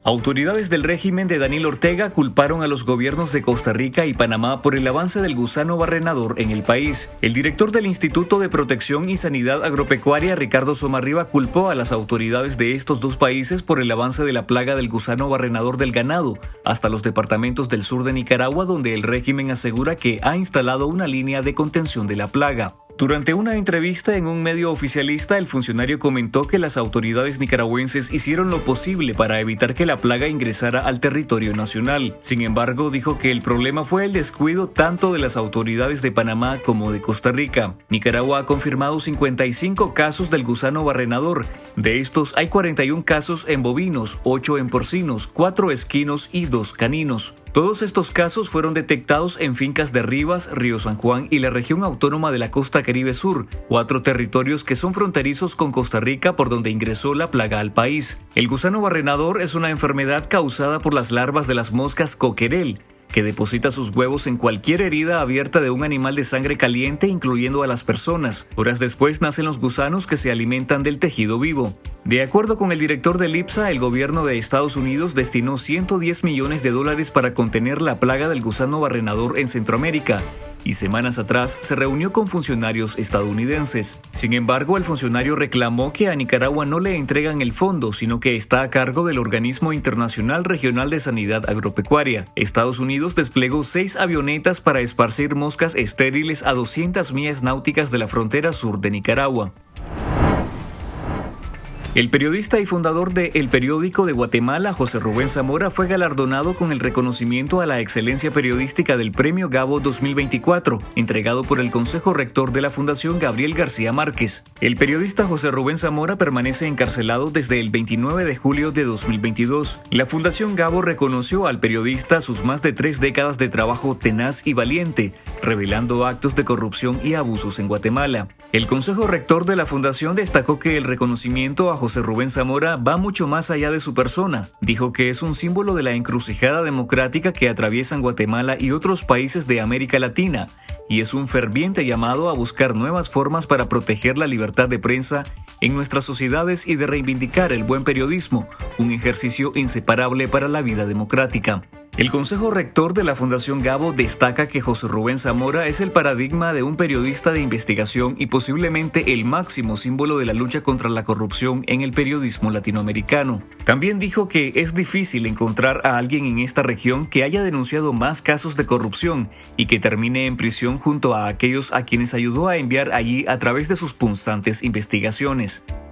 Autoridades del régimen de Daniel Ortega culparon a los gobiernos de Costa Rica y Panamá por el avance del gusano barrenador en el país. El director del Instituto de Protección y Sanidad Agropecuaria, Ricardo Somarriba, culpó a las autoridades de estos dos países por el avance de la plaga del gusano barrenador del ganado, hasta los departamentos del sur de Nicaragua, donde el régimen asegura que ha instalado una línea de contención de la plaga. Durante una entrevista en un medio oficialista, el funcionario comentó que las autoridades nicaragüenses hicieron lo posible para evitar que la plaga ingresara al territorio nacional. Sin embargo, dijo que el problema fue el descuido tanto de las autoridades de Panamá como de Costa Rica. Nicaragua ha confirmado 55 casos del gusano barrenador. De estos hay 41 casos en bovinos, 8 en porcinos, 4 esquinos y 2 caninos. Todos estos casos fueron detectados en fincas de Rivas, Río San Juan y la región autónoma de la Costa Caribe Sur, 4 territorios que son fronterizos con Costa Rica por donde ingresó la plaga al país. El gusano barrenador es una enfermedad causada por las larvas de las moscas coquerel, que deposita sus huevos en cualquier herida abierta de un animal de sangre caliente, incluyendo a las personas. Horas después nacen los gusanos que se alimentan del tejido vivo. De acuerdo con el director del IPSA, el gobierno de Estados Unidos destinó $110 millones para contener la plaga del gusano barrenador en Centroamérica, y semanas atrás se reunió con funcionarios estadounidenses. Sin embargo, el funcionario reclamó que a Nicaragua no le entregan el fondo, sino que está a cargo del Organismo Internacional Regional de Sanidad Agropecuaria. Estados Unidos desplegó 6 avionetas para esparcir moscas estériles a 200 millas náuticas de la frontera sur de Nicaragua. El periodista y fundador de El Periódico de Guatemala, José Rubén Zamora, fue galardonado con el reconocimiento a la excelencia periodística del Premio Gabo 2024, entregado por el Consejo Rector de la Fundación Gabriel García Márquez. El periodista José Rubén Zamora permanece encarcelado desde el 29 de julio de 2022. La Fundación Gabo reconoció al periodista sus más de 3 décadas de trabajo tenaz y valiente, revelando actos de corrupción y abusos en Guatemala. El Consejo Rector de la Fundación destacó que el reconocimiento a José Rubén Zamora va mucho más allá de su persona. Dijo que es un símbolo de la encrucijada democrática que atraviesan Guatemala y otros países de América Latina, y es un ferviente llamado a buscar nuevas formas para proteger la libertad de prensa en nuestras sociedades y de reivindicar el buen periodismo, un ejercicio inseparable para la vida democrática. El Consejo Rector de la Fundación Gabo destaca que José Rubén Zamora es el paradigma de un periodista de investigación y posiblemente el máximo símbolo de la lucha contra la corrupción en el periodismo latinoamericano. También dijo que es difícil encontrar a alguien en esta región que haya denunciado más casos de corrupción y que termine en prisión junto a aquellos a quienes ayudó a enviar allí a través de sus punzantes investigaciones.